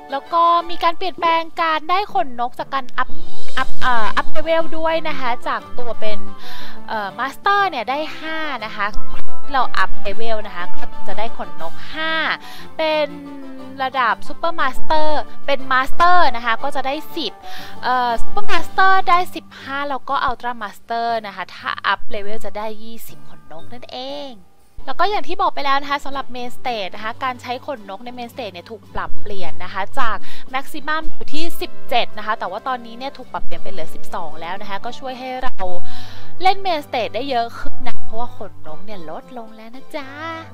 แล้วก็มีการเปลี่ยนแปลงการได้ขนนกจากการอัพเลเวลด้วยนะคะจากตัวเป็นมาสเตอร์เนี่ยได้5นะคะเราอัพเลเวลนะคะก็จะได้ขนนก5เป็นระดับซูเปอร์มาสเตอร์เป็นมาสเตอร์นะคะก็จะได้10ซูเปอร์มาสเตอร์ได้15แล้วก็อัลตร้ามาสเตอร์นะคะถ้าอัพเลเวลจะได้20ขนนกนั่นเองแล้วก็อย่างที่บอกไปแล้วนะคะสำหรับเมนสเตจนะคะการใช้ขนนกในเมนสเตจเนี่ยถูกปรับเปลี่ยนนะคะจากแม็กซิมัมอยู่ที่17นะคะแต่ว่าตอนนี้เนี่ยถูกปรับเปลี่ยนไปเหลือ12แล้วนะคะก็ช่วยให้เราเล่นเมนสเตจได้เยอะขึ้นนะเพราะว่าขนนกเนี่ยลดลงแล้วนะจ๊ะ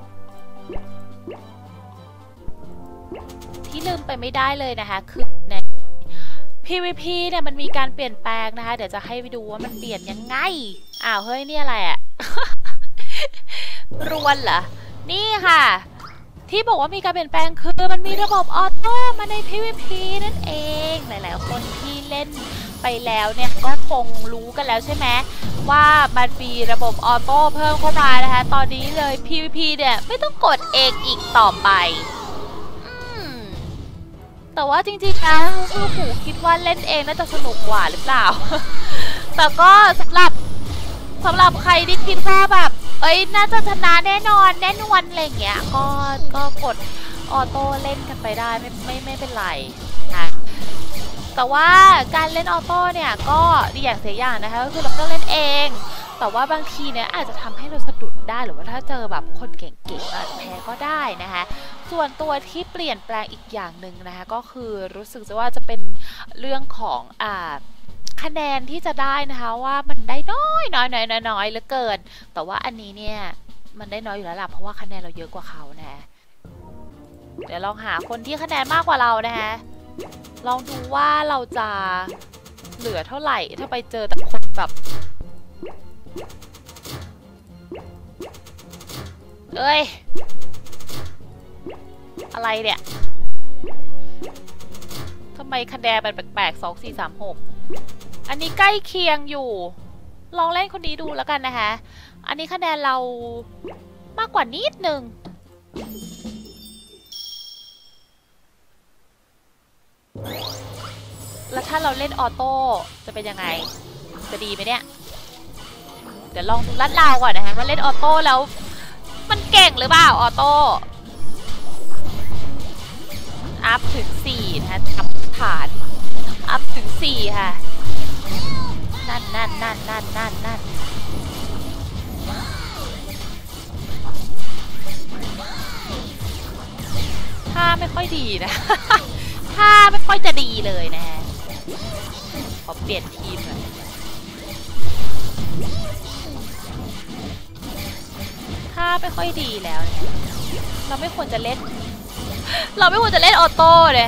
ที่ลืมไปไม่ได้เลยนะคะคือใน PVP เนี่ยมันมีการเปลี่ยนแปลงนะคะเดี๋ยวจะให้ไปดูว่ามันเปลี่ยนยังไงอ้าวเฮ้ยนี่อะไรอะ รวนเหรอนี่ค่ะที่บอกว่ามีการเปลี่ยนแปลงคือมันมีระบบออโต้มาใน PVP นั่นเองหลายๆคนที่เล่นไปแล้วเนี่ยก็คงรู้กันแล้วใช่ไหมว่ามันมีระบบออโต้เพิ่มเข้ามานะคะตอนนี้เลย PVP เนี่ยไม่ต้องกดเองอีกต่อไปแต่ว่าจริงๆนะคือหูคิดว่าเล่นเองน่าจะสนุกกว่าหรือเปล่า แต่ก็สำหรับใครที่คิดว่าแบบน่าจะชนะแน่นอนอะไรอย่างเงี้ยก็กดออโต้เล่นกันไปได้ไม่เป็นไรนะแต่ว่าการเล่นออโต้เนี่ยก็ดีอย่างเสียอย่างนะคะก็คือเราต้องเล่นเองแต่ว่าบางทีเนี่ยอาจจะทำให้เราสะดุดได้หรือว่าถ้าเจอแบบคนเก่งๆอาจจะแพ้ก็ได้นะคะส่วนตัวที่เปลี่ยนแปลงอีกอย่างหนึ่งนะคะก็คือรู้สึกว่าจะเป็นเรื่องของคะแนนที่จะได้นะคะว่ามันได้น้อยเหลือเกินแต่ว่าอันนี้เนี่ยมันได้น้อยอยู่แล้วล่ะเพราะว่าคะแนนเราเยอะกว่าเขานะเดี๋ยวลองหาคนที่คะแนนมากกว่าเรานะคะลองดูว่าเราจะเหลือเท่าไหร่ถ้าไปเจอแต่คนแบบอะไรเนี่ยทำไมคะแนนมันแปลกๆ2 4 3 6อันนี้ใกล้เคียงอยู่ลองเล่นคนนี้ดูแล้วกันนะคะอันนี้คะแนนเรามากกว่านิดนึงแล้วถ้าเราเล่นออโต้จะเป็นยังไงจะดีไหมเนี่ยเดี๋ยวลองดูลัดเราก่อนนะคะว่าเล่นออโต้แล้วมันเก่งหรือเปล่าออโต้อัพถึง4นะคะทำฐานอัพถึง4ค่ะนั่นถ้าไม่ค่อยดีนะ ถ้าไม่ค่อยจะดีเลยนะขอเปลี่ยนทีมหน่อยถ้าไม่ค่อยดีแล้วเนี่ยเราไม่ควรจะเล่นออโต้เลย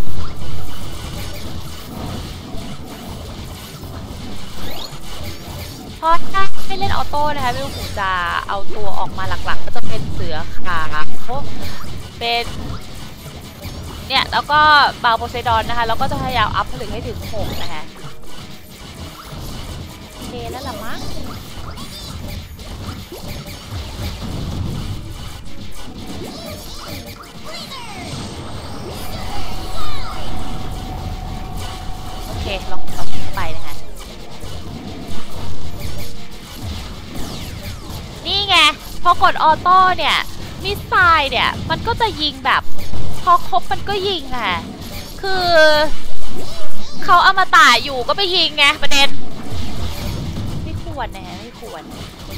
เพราะถ้าไม่เล่นออโต้นะคะพี่ลูกผมจะเอาตัวออกมาหลักๆก็จะเป็นเสือขาวเป็นเนี่ยแล้วก็บาโพไซดอนนะคะแล้วก็จะพยายามอัพผลึกให้ถึง6นะคะโอเคแล้วล่ะมั้งโอเคลองไปนะคะนี่ไงพอกดออโต้เนี่ยมิสไซล์เนี่ยมันก็จะยิงแบบพอครบมันก็ยิงค่ะคือเขาอมตะอยู่ก็ไปยิงไงประเด็นไม่ควรนะไม่ควร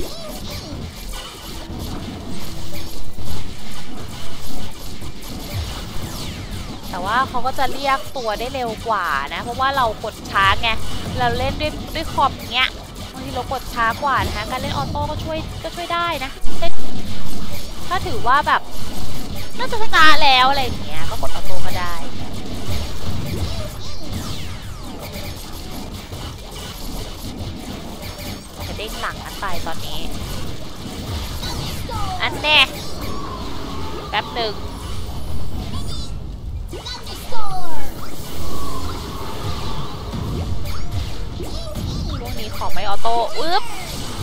แต่ว่าเขาก็จะเรียกตัวได้เร็วกว่านะเพราะว่าเรากดช้าไงเราเล่นด้วยคอมเงี้ยบางทีเรากดช้ากว่านะคะการเล่นออโต้ก็ช่วยได้นะถ้าถือว่าแบบน่าจะชนะแล้วอะไรอย่างเงี้ยก็กดออโต้ก็ได้จะเด้งหลังอันไปตอนนี้อันแน่แป๊บหนึ่งช่วงนี้ขอไม่ออโต้อึ๊บ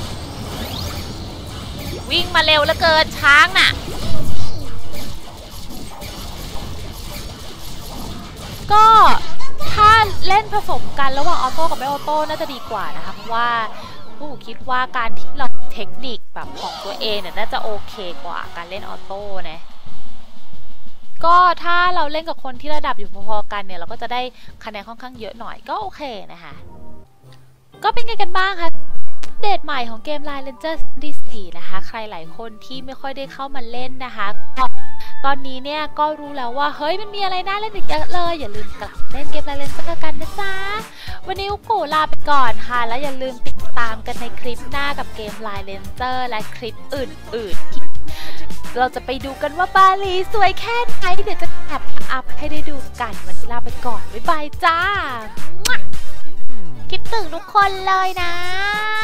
วิ่งมาเร็วเหลือเกินช้างน่ะก็ถ้าเล่นผสมกันระหว่างออโต้กับไม่ออโต้น่าจะดีกว่านะคะเพราะว่าผู้คิดว่าการที่เราเทคนิคแบบของตัวเองเนี่ยน่าจะโอเคกว่าการเล่นออโต้นะก็ถ้าเราเล่นกับคนที่ระดับอยู่พอๆกันเนี่ยเราก็จะได้คะแนนค่อนข้างเยอะหน่อยก็โอเคนะคะก็เป็นไงกันบ้างคะเดตใหม่ของเกม Line Ranger ซีรีส์4นะคะใครหลายคนที่ไม่ค่อยได้เข้ามาเล่นนะคะตอนนี้เนี่ยก็รู้แล้วว่าเฮ้ยมันมีอะไรน่าเล่นอีกเยอะเลยอย่าลืมกลับเล่นเกม Line Ranger กันนะจ๊ะวันนี้กูลาไปก่อนค่ะแล้วอย่าลืมติดตามกันในคลิปหน้ากับเกม Line Ranger และคลิปอื่นๆที่เราจะไปดูกันว่าบาหลีสวยแค่ไหนเดี๋ยวจะแอบอัพให้ได้ดูกันวันนี้ลาไปก่อนบ๊ายบายจ้าคิดถึงทุกคนเลยนะ